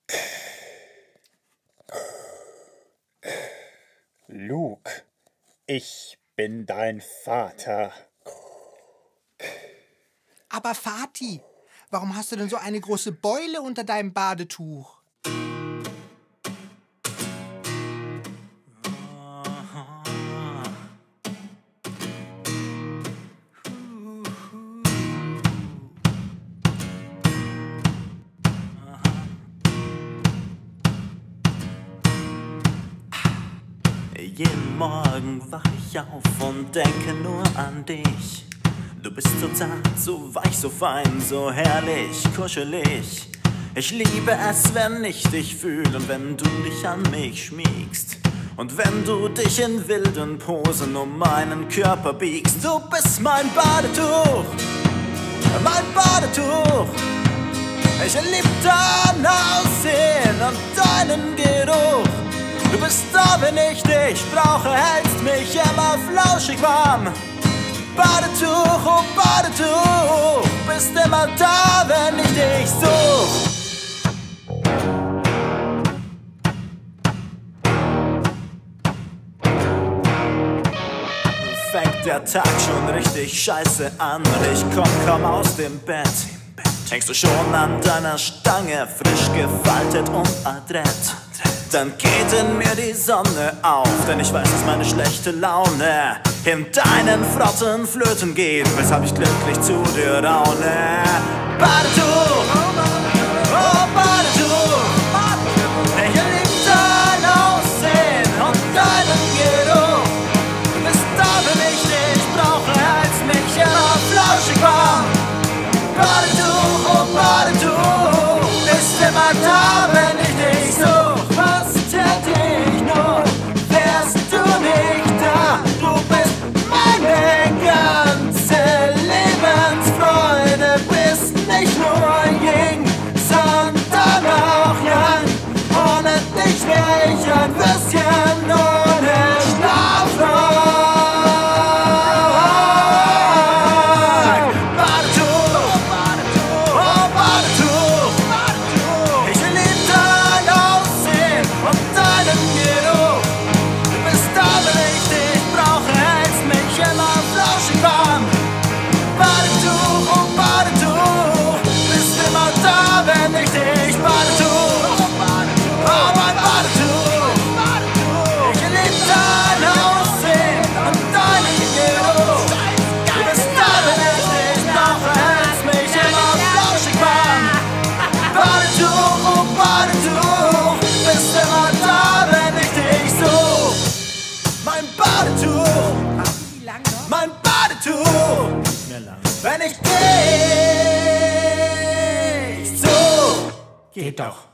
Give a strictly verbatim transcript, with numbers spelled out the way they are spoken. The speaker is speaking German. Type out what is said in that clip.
Luke, ich bin dein Vater. Aber Vati, warum hast du denn so eine große Beule unter deinem Badetuch? Jeden Morgen wach ich auf und denke nur an dich. Du bist so zart, so weich, so fein, so herrlich, kuschelig. Ich liebe es, wenn ich dich fühle und wenn du dich an mich schmiegst. Und wenn du dich in wilden Posen um meinen Körper biegst. Du bist mein Badetuch, mein Badetuch. Ich lieb dein Aussehen und deinen Geruch. Du bist da, wenn ich dich brauche, hältst mich immer flauschig warm. Badetuch, oh Badetuch, bist immer da, wenn ich dich such. Fängt der Tag schon richtig scheiße an und ich komm kaum aus dem Bett. Hängst du schon an deiner Stange, frisch gefaltet und adrett. Dann geht in mir die Sonne auf, denn ich weiß, dass meine schlechte Laune in deinen Frotten flöten geht, weshalb ich glücklich zu dir raune. Badetuch, oh Badetuch, ich lieb dein Aussehen und deinen Geruch. Du bist da, wenn ich dich brauche, hältst mich immer flauschig warm. Badetuch, oh Badetuch, bist immer da, wenn ich dich such. Was täte ich nur, wärst du nicht da? Du bist meine ganze Lebensfreude, bist nicht nur Ying, sondern auch Yang. Ohne dich wär ich ein bisschen ohne Schlafrock. Badetuch, oh Badetuch, ich lieb dein Aussehen und deinen Geruch. Du bist da, wenn ich dich brauche, hältst mich immer flauschig warm. Badetuch, oh Badetuch, bist immer da, wenn ich dich Badetuch, oh mein Badetuch. Ich lieb dein Aussehen und deinen Geruch. Du bist da, wenn ich dich brauche, hältst mich immer flauschig warm. Badetuch, oh Badetuch, bist immer da, wenn ich dich such. Mein Badetuch, mein Badetuch, wenn ich dich such. Geht doch.